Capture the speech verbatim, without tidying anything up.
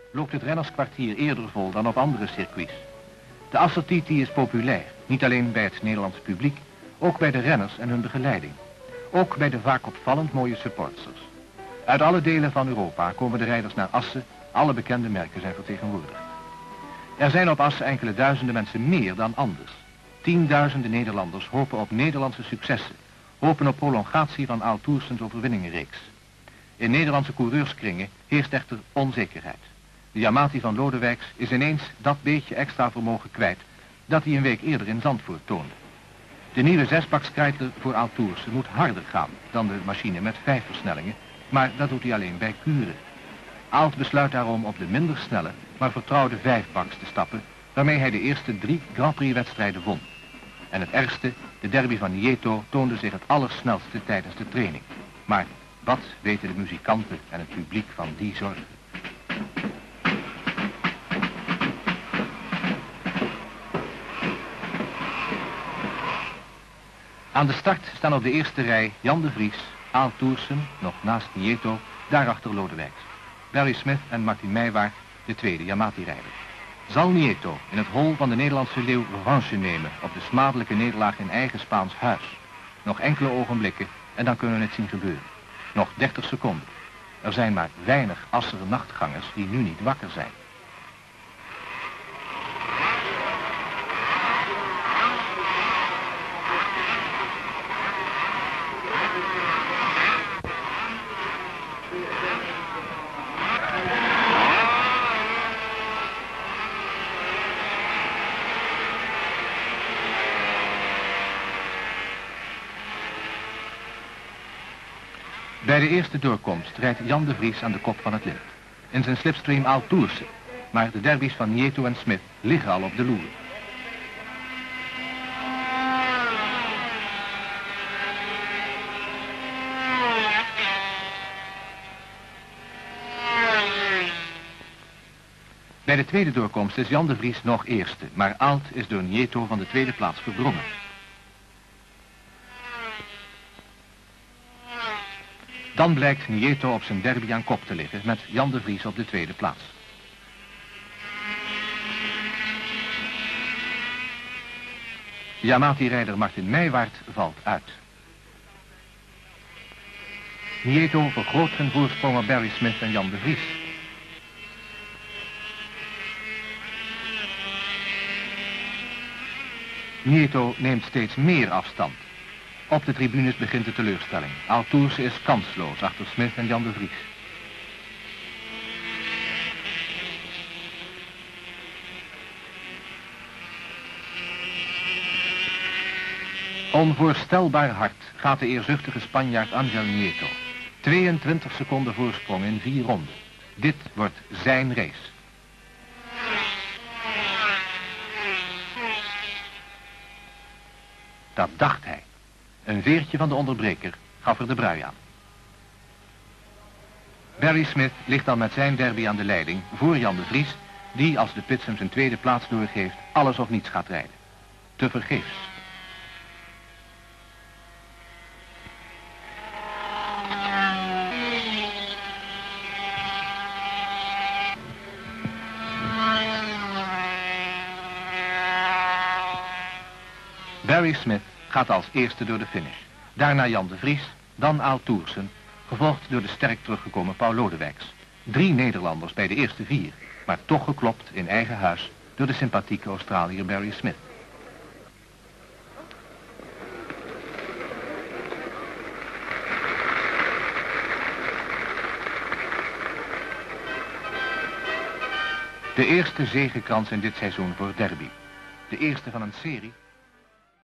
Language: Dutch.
loopt het rennerskwartier eerder vol dan op andere circuits. De Assen-Titi is populair, niet alleen bij het Nederlandse publiek, ook bij de renners en hun begeleiding. Ook bij de vaak opvallend mooie supporters. Uit alle delen van Europa komen de rijders naar Assen, alle bekende merken zijn vertegenwoordigd. Er zijn op Assen enkele duizenden mensen meer dan anders. Tienduizenden Nederlanders hopen op Nederlandse successen, hopen op prolongatie van Aalt Thoorsens overwinningenreeks. In Nederlandse coureurskringen heerst echter onzekerheid. De Yamati van Lodewijks is ineens dat beetje extra vermogen kwijt dat hij een week eerder in Zandvoort toonde. De nieuwe zesbakskrijtler voor Aalt Thoorsen moet harder gaan dan de machine met vijf versnellingen, maar dat doet hij alleen bij kuren. Aalt besluit daarom op de minder snelle, maar vertrouwde vijfbaks te stappen, waarmee hij de eerste drie Grand Prix-wedstrijden won. En het ergste, de derby van Nieto, toonde zich het allersnelste tijdens de training. Maar wat weten de muzikanten en het publiek van die zorgen? Aan de start staan op de eerste rij Jan de Vries, Aalt Thoorsen, nog naast Nieto, daarachter Lodewijks. Barry Smith en Martin Meijwaard, de tweede Yamati-rijder. Zal Nieto in het hol van de Nederlandse leeuw revanche nemen op de smadelijke nederlaag in eigen Spaans huis? Nog enkele ogenblikken en dan kunnen we het zien gebeuren. Nog dertig seconden. Er zijn maar weinig Assere nachtgangers die nu niet wakker zijn. Bij de eerste doorkomst rijdt Jan de Vries aan de kop van het lint. In zijn slipstream Aalt Thoorsen, maar de derbies van Nieto en Smith liggen al op de loer. Bij de tweede doorkomst is Jan de Vries nog eerste, maar Aalt is door Nieto van de tweede plaats verdrongen. Dan blijkt Nieto op zijn derby aan kop te liggen met Jan de Vries op de tweede plaats. Yamati-rijder Martin Meijwaard valt uit. Nieto vergroot zijn voorsprong op Barry Smith en Jan de Vries. Nieto neemt steeds meer afstand. Op de tribunes begint de teleurstelling. Aalt Thoorsen is kansloos achter Smith en Jan de Vries. Onvoorstelbaar hard gaat de eerzuchtige Spanjaard Angel Nieto. tweeëntwintig seconden voorsprong in vier ronden. Dit wordt zijn race. Dat dacht hij. Een veertje van de onderbreker gaf er de brui aan. Barry Smith ligt dan met zijn derby aan de leiding voor Jan de Vries, die als de pits hem zijn tweede plaats doorgeeft alles of niets gaat rijden. Te vergeefs. Barry Smith gaat als eerste door de finish. Daarna Jan de Vries, dan Aalt Thoorsen, gevolgd door de sterk teruggekomen Paul Lodewijks. Drie Nederlanders bij de eerste vier, maar toch geklopt in eigen huis door de sympathieke Australiër Barry Smith. De eerste zegekrans in dit seizoen voor Derby. De eerste van een serie.